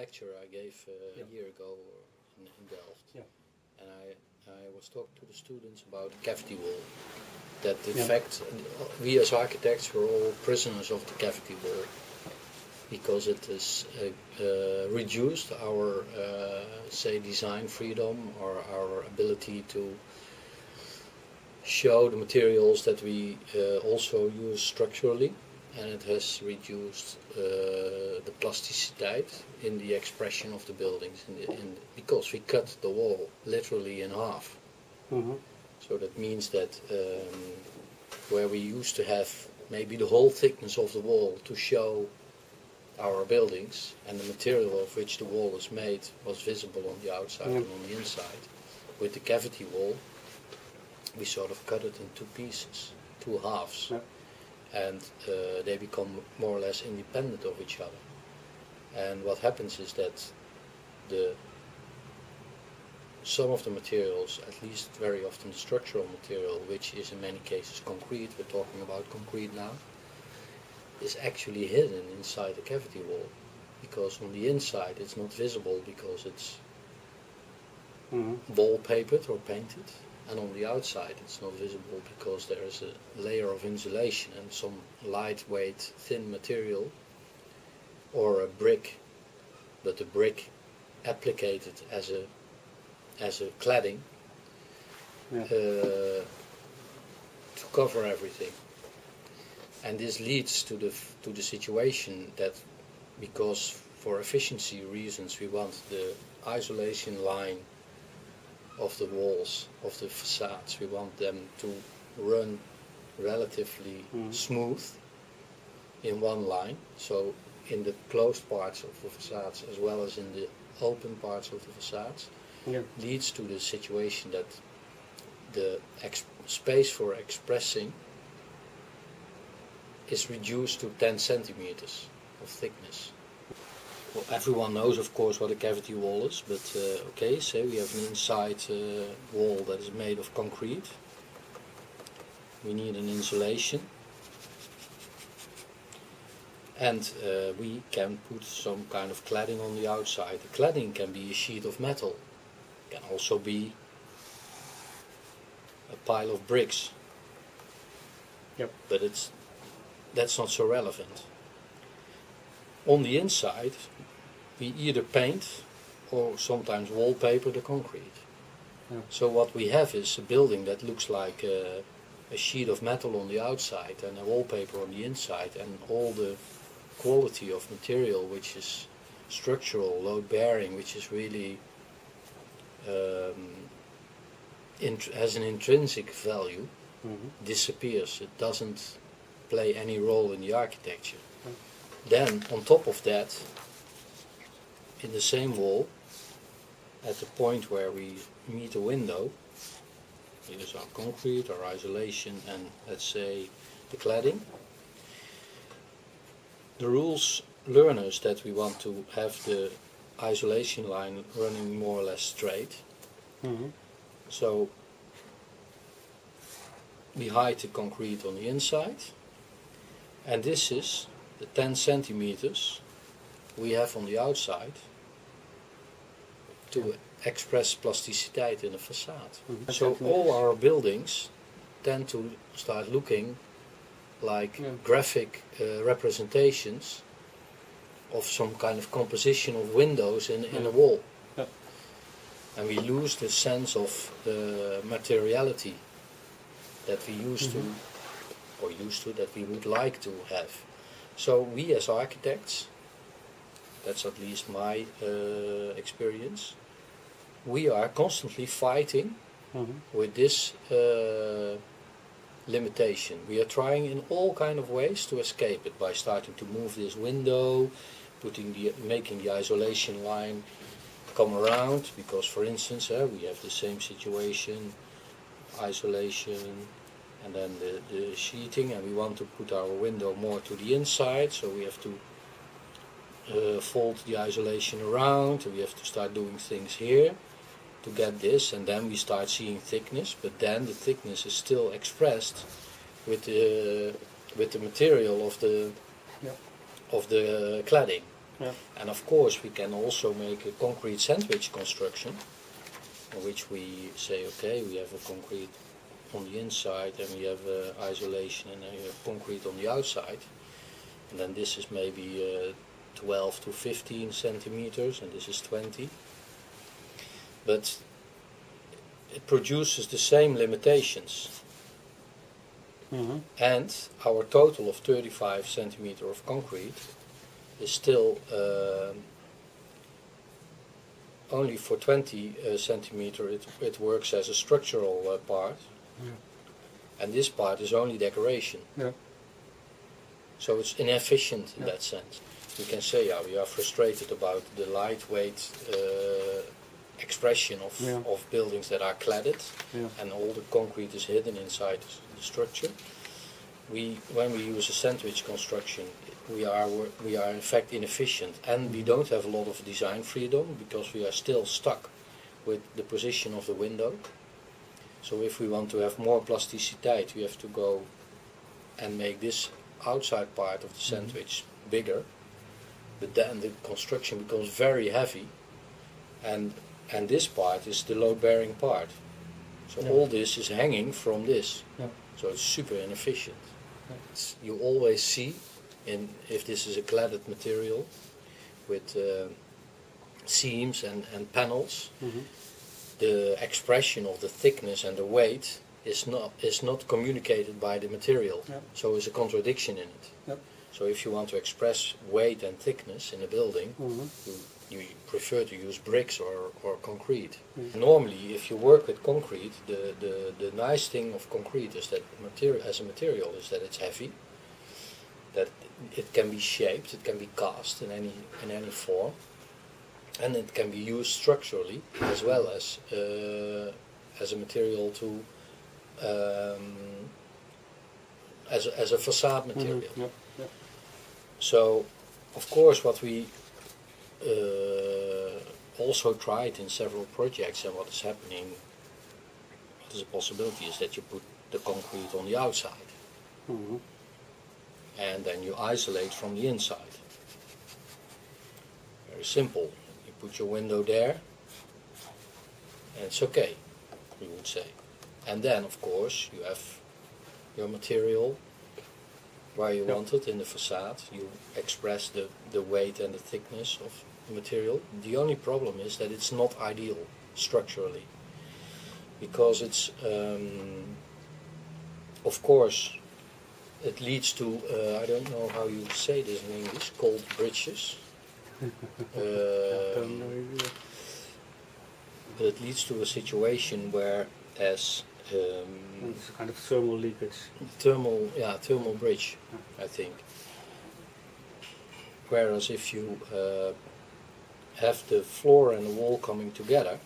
lecture I gave a year ago in Delft. Yeah. And I was talking to the students about the cavity wall. That in fact, we as architects were all prisoners of the cavity wall, because it has reduced our, say, design freedom or our ability to show the materials that we also use structurally, and it has reduced the plasticiteit in the expression of the buildings, because we cut the wall literally in half. So that means that where we used to have maybe the whole thickness of the wall to show our buildings, and the material of which the wall is made was visible on the outside and on the inside, with the cavity wall we sort of cut it in two pieces, two halves, and they become more or less independent of each other. And what happens is that some of the materials, at least very often the structural material, which is in many cases concrete, we're talking about concrete now, is actually hidden inside the cavity wall, because on the inside it's not visible because it's wallpapered or painted, and on the outside it's not visible because there is a layer of insulation and some lightweight thin material, or a brick, but the brick applicated as a cladding to cover everything. And this leads to the situation that, because for efficiency reasons we want the isolation line of the walls, of the facades, we want them to run relatively smooth in one line, so in the closed parts of the facades as well as in the open parts of the facades, leads to the situation that the space for expressing is reduced to 10 centimeters of thickness. Well, everyone knows, of course, what a cavity wall is, but okay, say we have an inside wall that is made of concrete. We need an insulation, and we can put some kind of cladding on the outside. The cladding can be a sheet of metal, can also be a pile of bricks, but that's not so relevant. On the inside we either paint or sometimes wallpaper the concrete. So what we have is a building that looks like a sheet of metal on the outside and a wallpaper on the inside, and all the quality of material, which is structural, load bearing, which is really has an intrinsic value, disappears. It doesn't play any role in the architecture. Then on top of that, in the same wall, at the point where we meet a window, here's our concrete, our isolation, and let's say the cladding. The rules learn us that we want to have the isolation line running more or less straight. So we hide the concrete on the inside, and this is the 10 centimeters we have on the outside to express plasticiteit in a facade. So all our buildings tend to start looking like graphic representations of some kind of composition of windows in a wall. And we lose the sense of materiality that we used to, that we would like to have. So we as architects, that's at least my experience, we are constantly fighting with this limitation. We are trying in all kind of ways to escape it, by starting to move this window, making the isolation line come around, because for instance we have the same situation, isolation and then the sheeting, and we want to put our window more to the inside, so we have to fold the isolation around, and we have to start doing things here to get this, and then we start seeing thickness, but then the thickness is still expressed with the material of the cladding. Yeah. And of course we can also make a concrete sandwich construction, in which we say, okay, we have a concrete on the inside and we have isolation and we have concrete on the outside. And then this is maybe 12 to 15 centimeters and this is 20. But it produces the same limitations. Mm-hmm. And our total of 35 centimeter of concrete is still only for 20 centimeter it works as a structural part, and this part is only decoration. Yeah. So it's inefficient in that sense. We can say, yeah, we are frustrated about the lightweight expression of buildings that are cladded, and all the concrete is hidden inside the structure. When we use a sandwich construction, we are in fact inefficient, and we don't have a lot of design freedom because we are still stuck with the position of the window. So if we want to have more plasticity, we have to go and make this outside part of the sandwich bigger, but then the construction becomes very heavy, and this part is the load-bearing part. So all this is hanging from this. So it's super inefficient. You always see, if this is a cladded material with seams and panels, the expression of the thickness and the weight is not communicated by the material. So there's a contradiction in it. So if you want to express weight and thickness in a building, you prefer to use bricks or concrete. Normally, if you work with concrete, the nice thing of concrete is that as a material is that it's heavy, that it can be shaped, it can be cast in any form, and it can be used structurally as well as a material to as a facade material. So, of course, what we also tried in several projects, and what is happening, what is a possibility, is that you put the concrete on the outside, and then you isolate from the inside. Very simple. You put your window there, and it's okay, you would say. And then, of course, you have your material where you want it in the facade. You express the weight and the thickness of the material. The only problem is that it's not ideal structurally, because it's of course it leads to I don't know how you say this in English, cold bridges. But it leads to a situation where as it's a kind of thermal leakage. Thermal bridge, I think. Whereas if you have the floor and the wall coming together,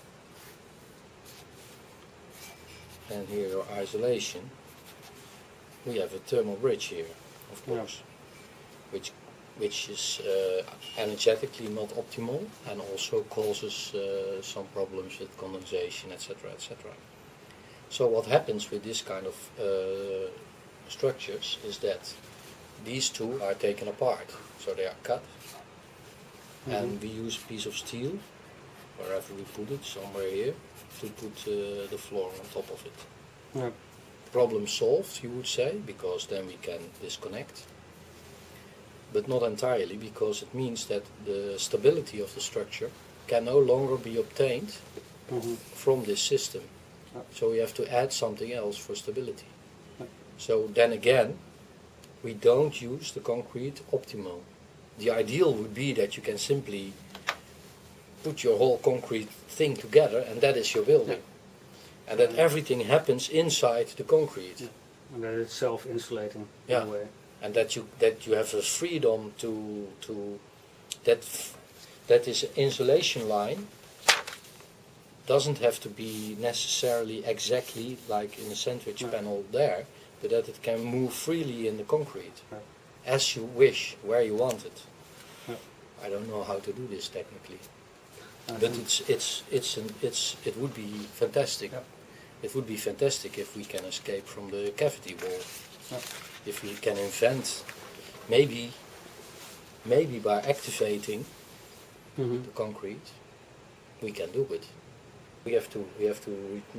and here your isolation, we have a thermal bridge here, of course, which is energetically not optimal and also causes some problems with condensation, etc., etc. So what happens with this kind of structures is that these two are taken apart, so they are cut, and we use a piece of steel, wherever we put it, somewhere here, to put the floor on top of it. Problem solved, you would say, because then we can disconnect, but not entirely, because it means that the stability of the structure can no longer be obtained from this system. So we have to add something else for stability. So then again, we don't use the concrete optimal. The ideal would be that you can simply put your whole concrete thing together and that is your building. And that everything happens inside the concrete. And that it's self-insulating in a way. And that you have a freedom to that is insulation line doesn't have to be necessarily exactly like in the sandwich panel there, but that it can move freely in the concrete as you wish, where you want it. I don't know how to do this technically, but it would be fantastic. It would be fantastic if we can escape from the cavity wall. If we can invent maybe maybe by activating the concrete, we can do it. We have to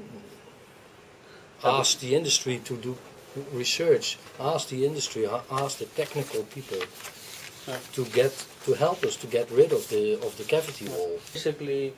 ask the industry to do research. Ask the industry. Ask the technical people to help us to get rid of the cavity wall. Basically,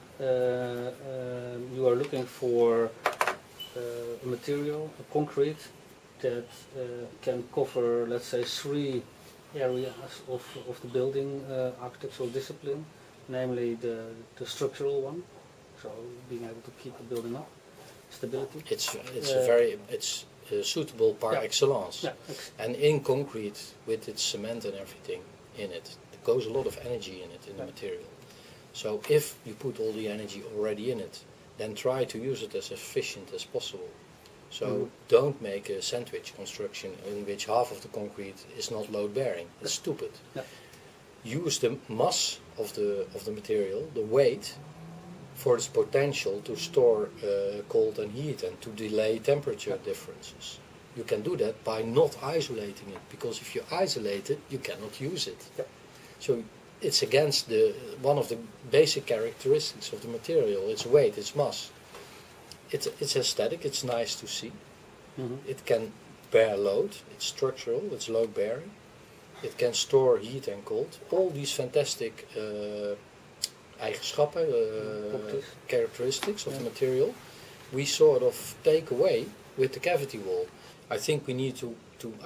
you are looking for a material, a concrete, that can cover, let's say, 3 areas of the building architectural discipline, namely the structural one, so being able to keep the building up, stability. It's suitable par excellence. Yeah, and in concrete, with its cement and everything in it, there goes a lot of energy in it, in the material. So if you put all the energy already in it, then try to use it as efficient as possible. So don't make a sandwich construction in which half of the concrete is not load bearing. It's stupid. Yeah. Use the mass of the material, the weight, for its potential to store cold and heat and to delay temperature differences. You can do that by not isolating it, because if you isolate it, you cannot use it. Yeah. So it's against one of the basic characteristics of the material. Its weight, its mass. It's aesthetic, it's nice to see. It can bear load, it's structural, it's load bearing. It can store heat and cold. All these fantastic eigenschappen, characteristics of the material, we sort of take away with the cavity wall. I think we need to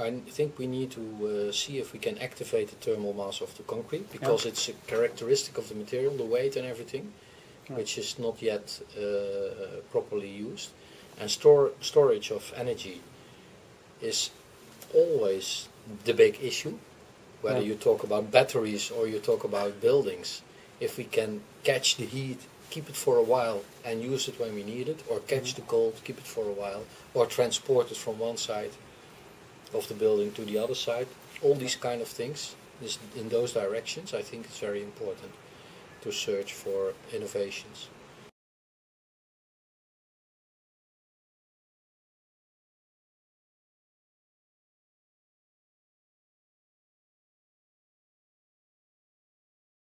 see if we can activate the thermal mass of the concrete, because it's a characteristic of the material, the weight and everything, which is not yet properly used. And storage of energy is always the big issue, whether you talk about batteries or you talk about buildings. If we can catch the heat, keep it for a while and use it when we need it, or catch the cold, keep it for a while, or transport it from one side of the building to the other side, all these kind of things, in those directions, I think it's very important to search for innovations.